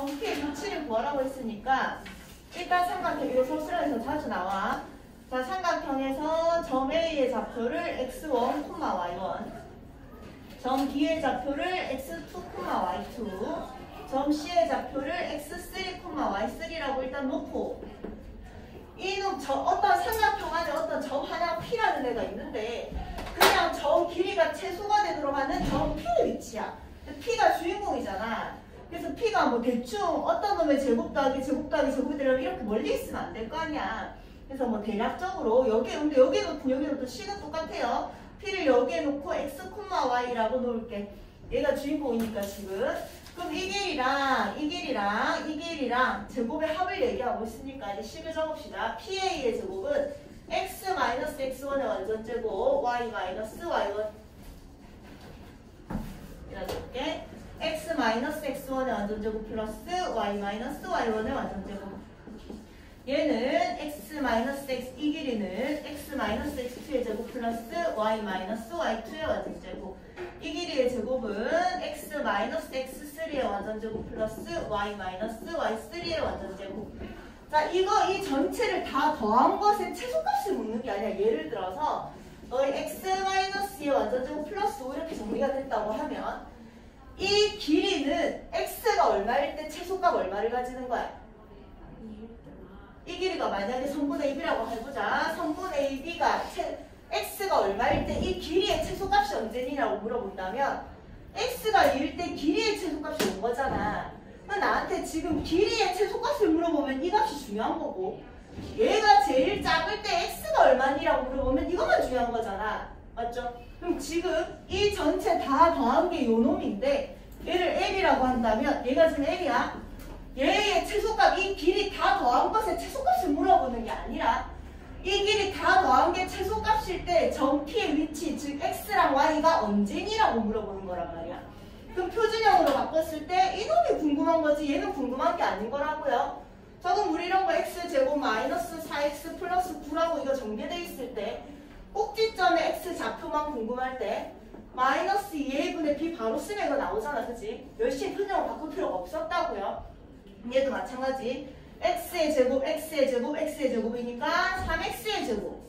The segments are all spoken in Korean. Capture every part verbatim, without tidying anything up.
정피의 위치를 구하라고 했으니까 일단 삼각형, 이거 서술형에서 자주 나와. 자, 삼각형에서 점 A의 좌표를 엑스 원, 와이 원, 점 B의 좌표를 엑스 투, 와이 투, 점 C의 좌표를 엑스 쓰리, 와이 쓰리라고 일단 놓고, 이놈 저 어떤 삼각형 안에 어떤 점 하나 P라는 애가 있는데 그냥 점 길이가 최소가 되도록 하는 점 P의 위치야. P가 주인공이잖아. 그래서 P가 뭐 대충 어떤 놈의 제곱 더하기 제곱 더하기 제곱이 되려면 이렇게 멀리 있으면 안 될 거 아니야. 그래서 뭐 대략적으로 여기, 근데 여기에 놓고 여기에 놓고 C는 똑같아요. P를 여기에 놓고 X, Y라고 놓을게. 얘가 주인공이니까 지금. 그럼 이 길이랑 이 길이랑 이 길이랑 제곱의 합을 얘기하고 있으니까 이제 식을 적읍시다. 피에이의 제곱은 x 마이너스 엑스 원의 완전제곱 y 마이너스 와이 원 이라줄게. x 마이너스 엑스 원의 완전제곱 플러스 y 마이너스 와이 원의 완전제곱. 얘는 x 마이너스 x, 이 길이는 x 마이너스 엑스 투의 제곱 플러스 y 마이너스 와이 투의 완전제곱. 이 길이의 제곱은 x 마이너스 엑스 쓰리의 완전제곱 플러스 y 마이너스 와이 쓰리의 완전제곱. 자, 이거 이 전체를 다 더한 것의 최소값을 묻는 게 아니라 예를 들어서 너의 x 마이너스의 완전제곱 플러스 오 이렇게 정리가 됐다고 하면 이 길이는 x가 얼마일 때 최소값 얼마를 가지는 거야? 이 길이가 만약에 삼분의 이라고 해보자. 삼분의 이가 x가 얼마일 때 이 길이의 최소값이 언제니라고 물어본다면 x가 이일 때 길이의 최소값이 온 거잖아. 그럼 나한테 지금 길이의 최소값을 물어보면 이 값이 중요한 거고, 얘가 제일 작을 때 x가 얼마니라고 물어보면 이것만 중요한 거잖아. 맞죠? 그럼 지금 이 전체 다 더한 게 요 놈인데 얘를 L이라고 한다면 얘가 지금 L이야. 얘의 최소값, 이 길이 다 더한 것의 최소값을 물어보는 게 아니라 이 길이 다 더한 게 최소값일 때 점 P의 위치, 즉 x랑 y가 언제니라고 물어보는 거란 말이야. 그럼 표준형으로 바꿨을 때 이놈이 궁금한 거지 얘는 궁금한 게 아닌 거라고요. 자, 그럼 우리 이런 거 x제곱 마이너스 사 엑스 플러스 구라고 이거 정리돼 있을 때 꼭지점의 x 좌표만 궁금할 때 마이너스 이 에이분의 b 바로 쓰면 이거 나오잖아. 그치? 열심히 표준형으로 바꿀 필요가 없었다고요. 얘도 마찬가지. x의 제곱, x의 제곱, x의 제곱이니까 삼 엑스의 제곱.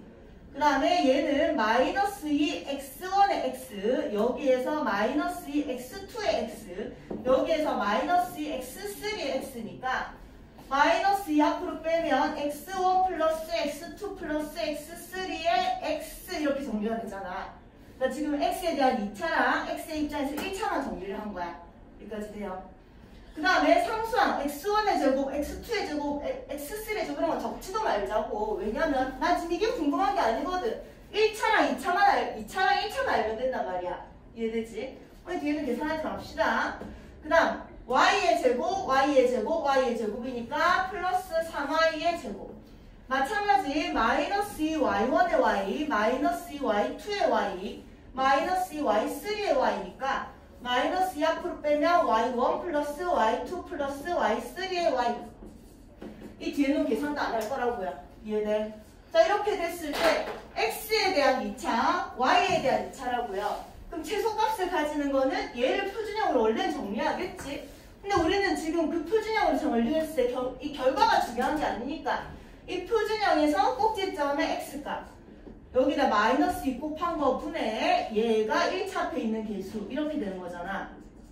그 다음에 얘는 마이너스 이 엑스 원의 x, 여기에서 마이너스 이 엑스 투의 x, 여기에서 마이너스 이 엑스 쓰리의 x니까 마이너스 이 앞으로 빼면 엑스 원 플러스 엑스 투 플러스 엑스 쓰리의 x 이렇게 정리가 되잖아. 그러니까 지금 x에 대한 이 차랑 x의 입장에서 일 차만 정리를 한 거야. 여기까지 돼요. 그 다음에 상수항 엑스 원의 제곱, 엑스 투의 제곱, 엑스 쓰리의 제곱 이런 거 적지도 말자고. 왜냐면 난 지금 이게 궁금한 게 아니거든. 일 차랑 이 차만 알, 이 차랑 일 차만 알면 된단 말이야. 이해되지? 우리 뒤에는 계산하지 맙시다. 그 다음 y의 제곱, y의 제곱, y의 제곱이니까 플러스 삼 와이의 제곱. 마찬가지 마이너스 이 와이 원의 y, 마이너스 이 와이 투의 y, 마이너스 이 와이 쓰리의 y니까 마이너스 이 앞으로 빼면 와이 원 플러스 와이 투 플러스 와이 쓰리의 y. 이 뒤에는 계산도 안 할 거라고요. 이해돼? 자, 이렇게 됐을 때 x에 대한 이 차, y에 대한 이 차라고요. 그럼 최소값을 가지는 거는 얘를 표준형으로 원래는 정리하겠지. 근데 우리는 지금 그 표준형으로 정리했을 때 이 결과가 중요한 게 아니니까 이 표준형에서 꼭지점의 x값 여기다 마이너스 이 곱한 거 분의 얘가 일 차 앞에 있는 개수 이렇게 되는 거잖아.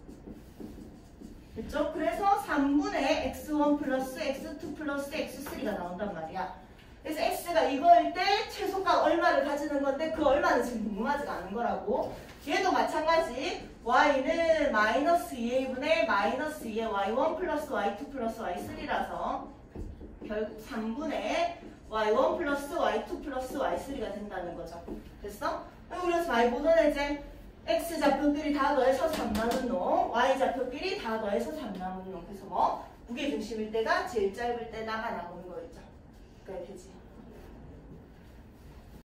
됐죠? 그래서 삼분의 엑스 원 플러스 엑스 투 플러스 엑스 쓰리가 나온단 말이야. 그래서 x가 이거일 때 최소값 얼마를 가지는 건데 그 얼마는 지금 궁금하지가 않은 거라고. 얘도 마찬가지. y는 마이너스 이 에이분의 마이너스 이의 와이 원 플러스 와이 투 플러스 와이 쓰리라서 결국 삼분의 와이 원 플러스 와이 투 플러스 와이 쓰리가 된다는 거죠. 됐어? 그래서 많이 보던 이제 x 좌표끼리 다 더해서 삼 남은 놈, y 좌표끼리 다 더해서 삼 남은 놈. 그래서 뭐 무게중심일 때가 제일 짧을 때다가 나오는 거겠죠. 그러니까 되지.